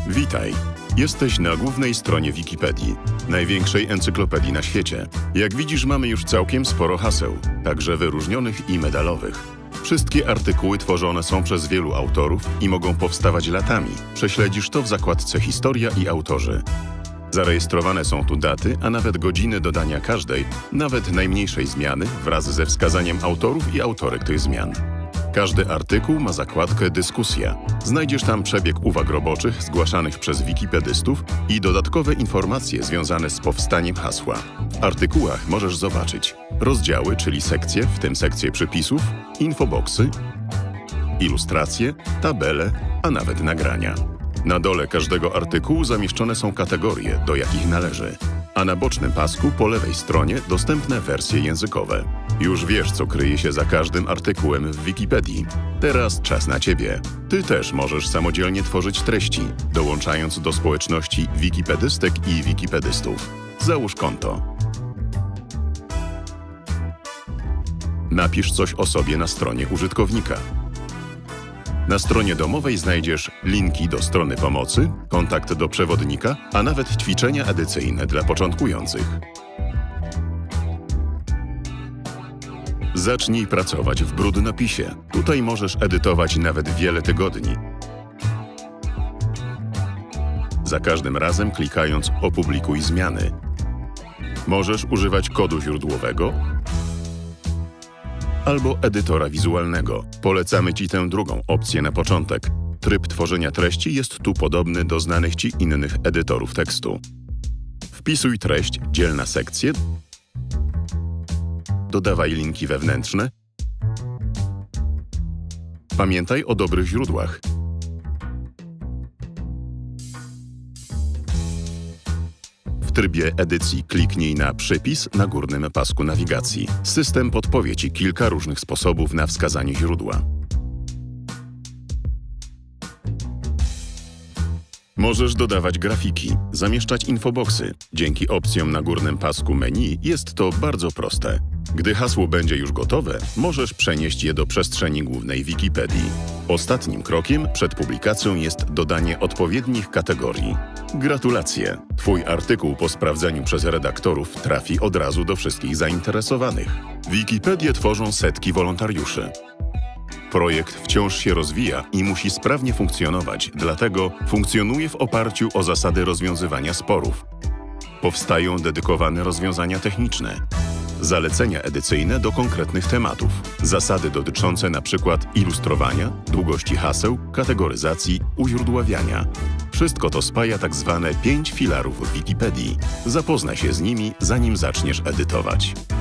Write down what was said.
Witaj! Jesteś na głównej stronie Wikipedii, największej encyklopedii na świecie. Jak widzisz, mamy już całkiem sporo haseł, także wyróżnionych i medalowych. Wszystkie artykuły tworzone są przez wielu autorów i mogą powstawać latami. Prześledzisz to w zakładce Historia i autorzy. Zarejestrowane są tu daty, a nawet godziny dodania każdej, nawet najmniejszej zmiany, wraz ze wskazaniem autorów i autorek tych zmian. Każdy artykuł ma zakładkę Dyskusja. Znajdziesz tam przebieg uwag roboczych zgłaszanych przez wikipedystów i dodatkowe informacje związane z powstaniem hasła. W artykułach możesz zobaczyć rozdziały, czyli sekcje, w tym sekcje przypisów, infoboxy, ilustracje, tabele, a nawet nagrania. Na dole każdego artykułu zamieszczone są kategorie, do jakich należy, a na bocznym pasku po lewej stronie dostępne wersje językowe. Już wiesz, co kryje się za każdym artykułem w Wikipedii. Teraz czas na Ciebie. Ty też możesz samodzielnie tworzyć treści, dołączając do społeczności wikipedystek i wikipedystów. Załóż konto. Napisz coś o sobie na stronie użytkownika. Na stronie domowej znajdziesz linki do strony pomocy, kontakt do przewodnika, a nawet ćwiczenia edycyjne dla początkujących. Zacznij pracować w brudnopisie. Tutaj możesz edytować nawet wiele tygodni. Za każdym razem klikając Opublikuj zmiany. Możesz używać kodu źródłowego albo edytora wizualnego. Polecamy Ci tę drugą opcję na początek. Tryb tworzenia treści jest tu podobny do znanych Ci innych edytorów tekstu. Wpisuj treść, dziel na sekcje, dodawaj linki wewnętrzne. Pamiętaj o dobrych źródłach. W trybie edycji kliknij na przypis na górnym pasku nawigacji. System podpowie Ci kilka różnych sposobów na wskazanie źródła. Możesz dodawać grafiki, zamieszczać infoboxy. Dzięki opcjom na górnym pasku menu jest to bardzo proste. Gdy hasło będzie już gotowe, możesz przenieść je do przestrzeni głównej Wikipedii. Ostatnim krokiem przed publikacją jest dodanie odpowiednich kategorii. Gratulacje! Twój artykuł po sprawdzeniu przez redaktorów trafi od razu do wszystkich zainteresowanych. Wikipedię tworzą setki wolontariuszy. Projekt wciąż się rozwija i musi sprawnie funkcjonować, dlatego funkcjonuje w oparciu o zasady rozwiązywania sporów. Powstają dedykowane rozwiązania techniczne, zalecenia edycyjne do konkretnych tematów, zasady dotyczące np. ilustrowania, długości haseł, kategoryzacji, uźródławiania. Wszystko to spaja tak zwane 5 filarów Wikipedii. Zapoznaj się z nimi, zanim zaczniesz edytować.